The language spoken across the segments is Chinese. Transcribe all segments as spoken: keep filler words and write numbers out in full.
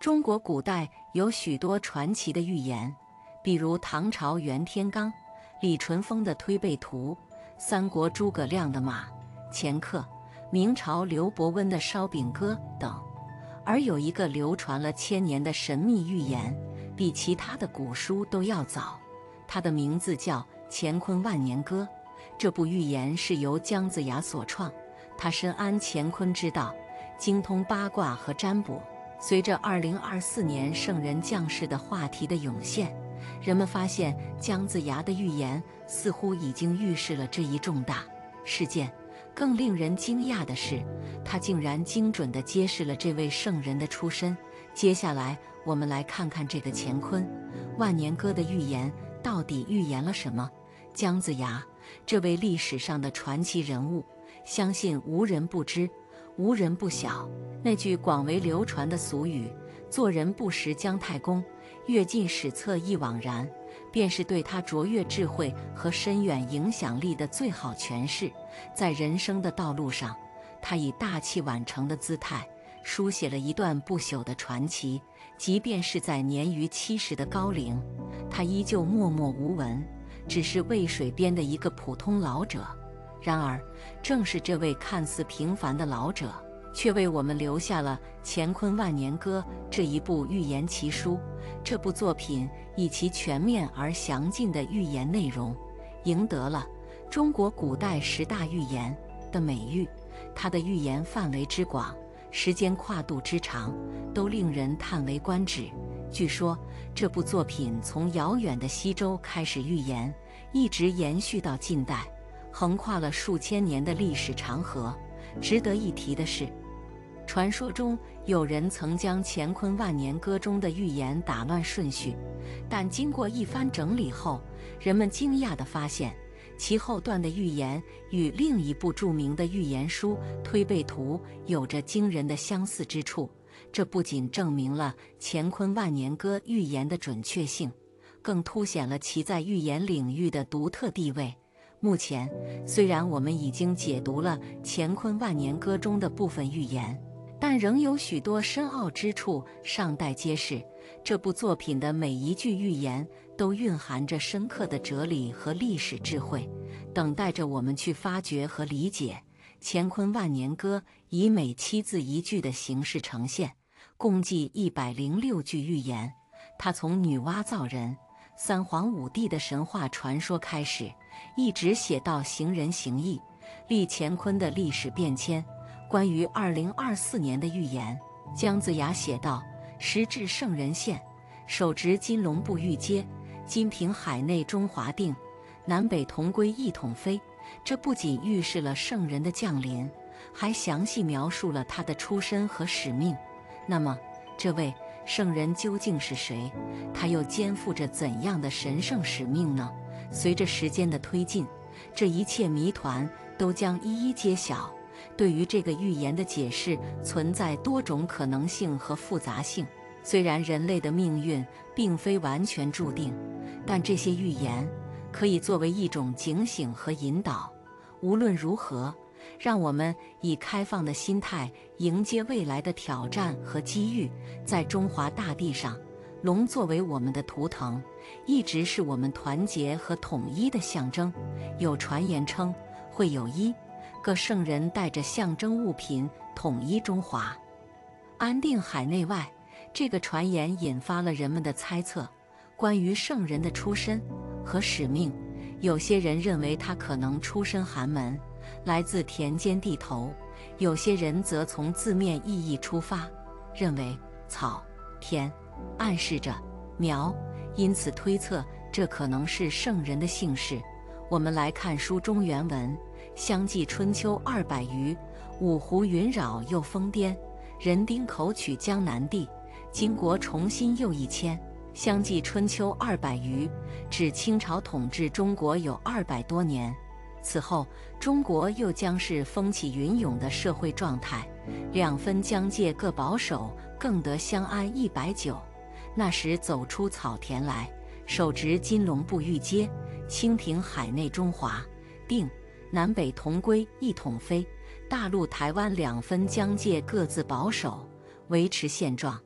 中国古代有许多传奇的寓言，比如唐朝袁天罡、李淳风的推背图，三国诸葛亮的马前客，明朝刘伯温的烧饼歌等。而有一个流传了千年的神秘寓言，比其他的古书都要早，它的名字叫《乾坤万年歌》。这部寓言是由姜子牙所创，他深谙乾坤之道，精通八卦和占卜。随着二零二四年圣人降世的话题的涌现，人们发现姜子牙的预言似乎已经预示了这一重大事件。更令人惊讶的是，他竟然精准地揭示了这位圣人的出身。接下来，我们来看看这个乾坤万年歌的预言到底预言了什么。姜子牙这位历史上的传奇人物，相信无人不知，无人不晓。那句广为流传的俗语“做人不识姜太公，阅尽史册一枉然”，便是对他卓越智慧和深远影响力的最好诠释。在人生的道路上，他以大器晚成的姿态书写了一段不朽的传奇。即便是在年逾七十的高龄，他依旧默默无闻，只是渭水边的一个普通老者。然而，正是这位看似平凡的老者，却为我们留下了《乾坤万年歌》这一部寓言奇书。这部作品以其全面而详尽的寓言内容，赢得了中国古代十大寓言的美誉。它的寓言范围之广，时间跨度之长，都令人叹为观止。据说，这部作品从遥远的西周开始寓言，一直延续到近代，横跨了数千年的历史长河。值得一提的是，传说中有人曾将《乾坤万年歌》中的寓言打乱顺序，但经过一番整理后，人们惊讶地发现，其后段的寓言与另一部著名的寓言书《推背图》有着惊人的相似之处。这不仅证明了《乾坤万年歌》寓言的准确性，更凸显了其在寓言领域的独特地位。目前，虽然我们已经解读了《乾坤万年歌》中的部分寓言，但仍有许多深奥之处尚待揭示。这部作品的每一句寓言都蕴含着深刻的哲理和历史智慧，等待着我们去发掘和理解。《乾坤万年歌》以每七字一句的形式呈现，共计一百零六句寓言。它从女娲造人、三皇五帝的神话传说开始，一直写到行人行义、立乾坤的历史变迁。关于二零二四年的预言，姜子牙写道：“时至圣人县，手执金龙步玉阶，金瓶海内中华定，南北同归一统飞。”这不仅预示了圣人的降临，还详细描述了他的出身和使命。那么，这位圣人究竟是谁？他又肩负着怎样的神圣使命呢？随着时间的推进，这一切谜团都将一一揭晓。对于这个预言的解释存在多种可能性和复杂性。虽然人类的命运并非完全注定，但这些预言可以作为一种警醒和引导。无论如何，让我们以开放的心态迎接未来的挑战和机遇。在中华大地上，龙作为我们的图腾，一直是我们团结和统一的象征。有传言称，会有一个圣人带着象征物品统一中华，安定海内外。这个传言引发了人们的猜测，关于圣人的出身和使命。有些人认为他可能出身寒门，来自田间地头；有些人则从字面意义出发，认为草、田暗示着苗，因此推测这可能是圣人的姓氏。我们来看书中原文：相继春秋二百余，五湖云扰又疯癫，人丁口取江南地，金国重新又一迁。相继春秋二百余，指清朝统治中国有二百多年，此后中国又将是风起云涌的社会状态，两分疆界各保守，更得相安一百久。那时走出草田来，手执金龙步玉阶，清平海内中华定，南北同归一统飞。大陆台湾两分疆界各自保守，维持现状，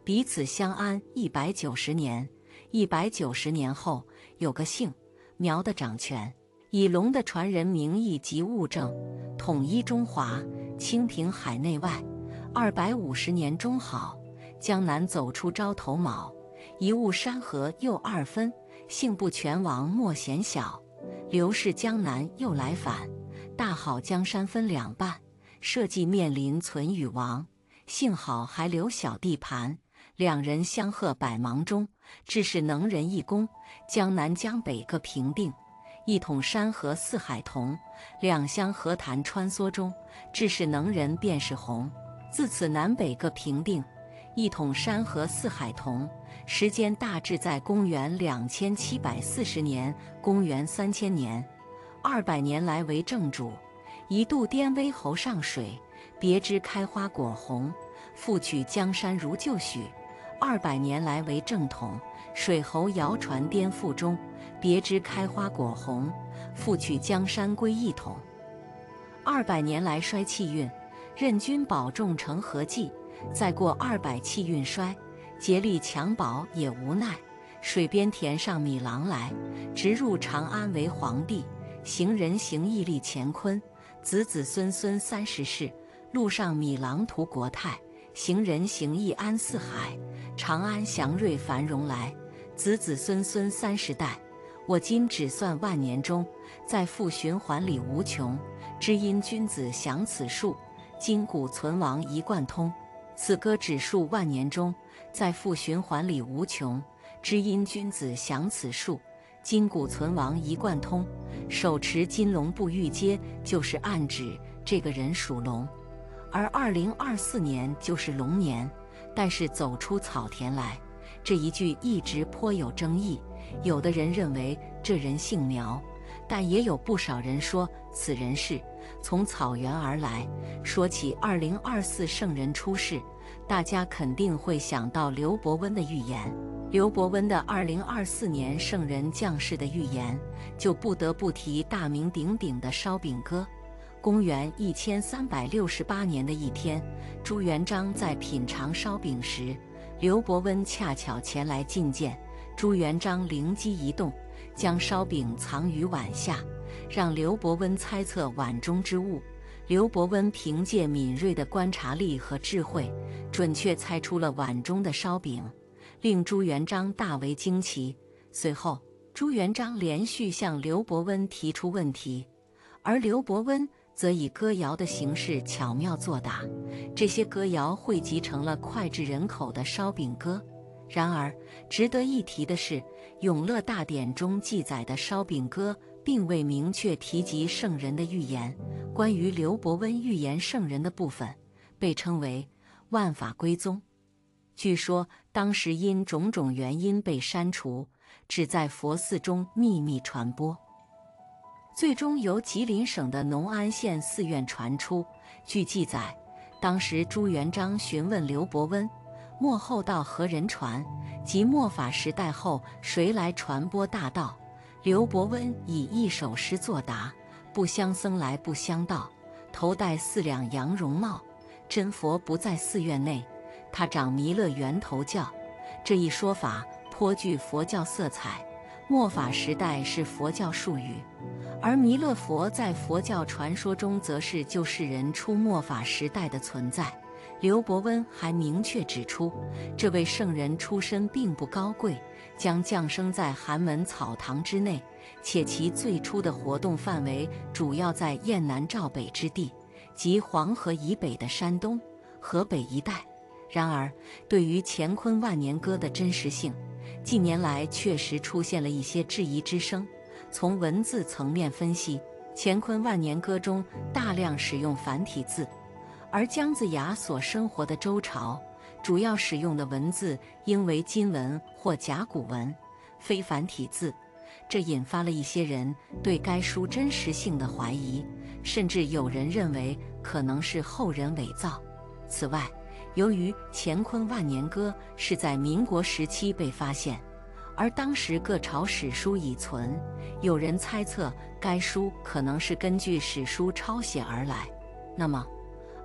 彼此相安一百九十年。一百九十年后，有个姓苗的掌权，以龙的传人名义及物证，统一中华，清平海内外。二百五十年中好，江南走出朝头卯，一物山河又二分，幸不全亡莫嫌小。刘氏江南又来反，大好江山分两半，社稷面临存与亡，幸好还留小地盘。两人相贺百忙中，致是能人一功，江南江北各平定。一统山河四海同，两相和谈穿梭中，致是能人便是红。自此南北各平定，一统山河四海同。时间大致在公元两千七百四十年，公元三千年，二百年来为正主。一度颠威侯上水，别枝开花果红，复取江山如旧许。二百年来为正统，水侯谣传颠覆中，别枝开花果红，复取江山归一统。二百年来衰气运，任君保重成何计？再过二百气运衰，竭力强保也无奈。水边田上米郎来，直入长安为皇帝。行人行义立乾坤，子子孙孙三十世。路上米郎图国泰，行人行义安四海。长安祥瑞繁荣来，子子孙孙三十代。我今只算万年中，在复循环里无穷。知因君子享此数，今古存亡一贯通。此歌只数万年中，在复循环里无穷。知因君子享此数，今古存亡一贯通。手持金龙不玉阶，就是暗指这个人属龙。而二零二四年就是龙年，但是走出草田来，这一句一直颇有争议。有的人认为这人姓苗，但也有不少人说此人是从草原而来。说起二零二四圣人出世，大家肯定会想到刘伯温的预言。刘伯温的二零二四年圣人降世的预言，就不得不提大名鼎鼎的烧饼歌。公元一千三百六十八年的一天，朱元璋在品尝烧饼时，刘伯温恰巧前来觐见。朱元璋灵机一动，将烧饼藏于碗下，让刘伯温猜测碗中之物。刘伯温凭借敏锐的观察力和智慧，准确猜出了碗中的烧饼，令朱元璋大为惊奇。随后，朱元璋连续向刘伯温提出问题，而刘伯温则以歌谣的形式巧妙作答。这些歌谣汇集成了脍炙人口的烧饼歌。然而，值得一提的是，《永乐大典》中记载的烧饼歌并未明确提及圣人的预言。关于刘伯温预言圣人的部分，被称为万法归宗。据说当时因种种原因被删除，只在佛寺中秘密传播。最终由吉林省的农安县寺院传出。据记载，当时朱元璋询问刘伯温，末后道何人传？即末法时代后谁来传播大道？刘伯温以一首诗作答：不相僧来不相道，头戴四两羊绒帽。真佛不在寺院内，他掌弥勒源头教。这一说法颇具佛教色彩。末法时代是佛教术语，而弥勒佛在佛教传说中则是救世人出末法时代的存在。刘伯温还明确指出，这位圣人出身并不高贵，将降生在寒门草堂之内，且其最初的活动范围主要在燕南赵北之地，即黄河以北的山东、河北一带。然而，对于乾坤万年歌的真实性，近年来确实出现了一些质疑之声。从文字层面分析，乾坤万年歌中大量使用繁体字，而姜子牙所生活的周朝主要使用的文字应为金文或甲骨文，非繁体字，这引发了一些人对该书真实性的怀疑，甚至有人认为可能是后人伪造。此外，由于《乾坤万年歌》是在民国时期被发现，而当时各朝史书已存，有人猜测该书可能是根据史书抄写而来。那么，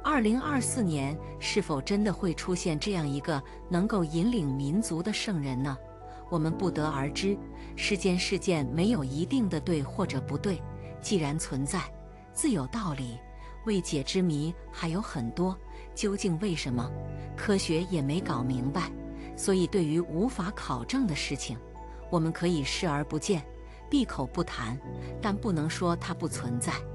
二零二四年是否真的会出现这样一个能够引领民族的圣人呢？我们不得而知。世间事件没有一定的对或者不对，既然存在，自有道理。未解之谜还有很多，究竟为什么，科学也没搞明白。所以对于无法考证的事情，我们可以视而不见，闭口不谈，但不能说它不存在。